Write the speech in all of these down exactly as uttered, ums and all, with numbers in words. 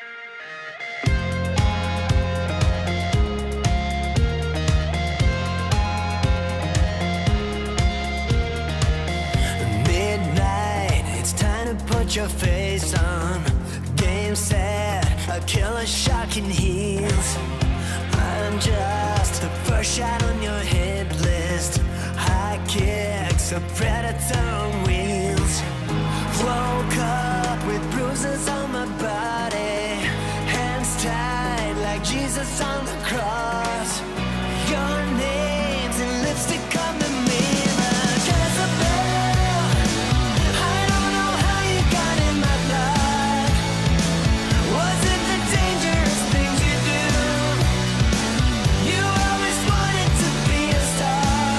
Midnight, it's time to put your face on. Game set, a killer shock in heels. I'm just the first shot on your hit list. High kicks, a predator on wheels. Woke up with bruises on my body, hands tied like Jesus on the cross. Your name's in lipstick on the mirror. Jezebel, I don't know how you got in my blood. Was it the dangerous things you do? You always wanted to be a star.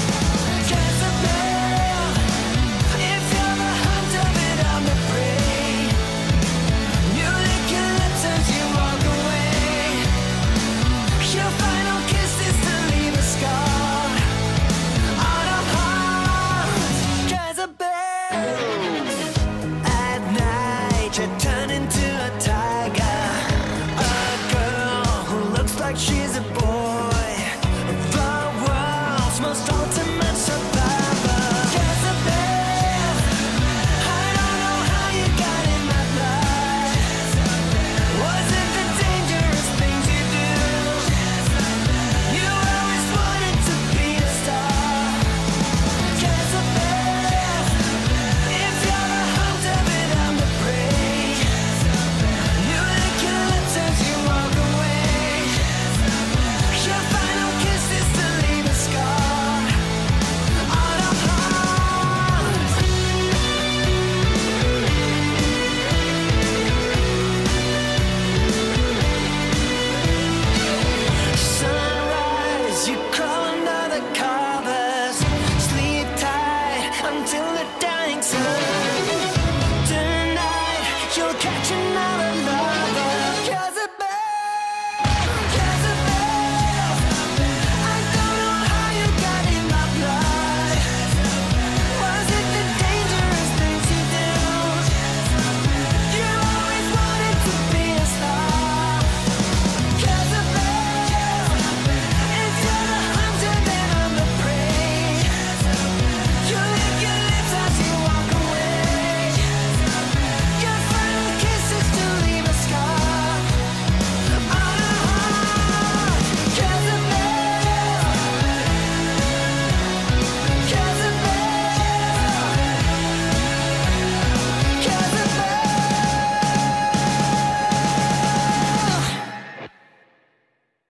Jezebel, if you're the hunt of it, I'm the prey. You lick your lips as you walk away. Your final kiss is to leave a scar on our hearts. Jezebel, at night you turn into a tiger, a girl who looks like she's a boy, the world's most ultimate surprise.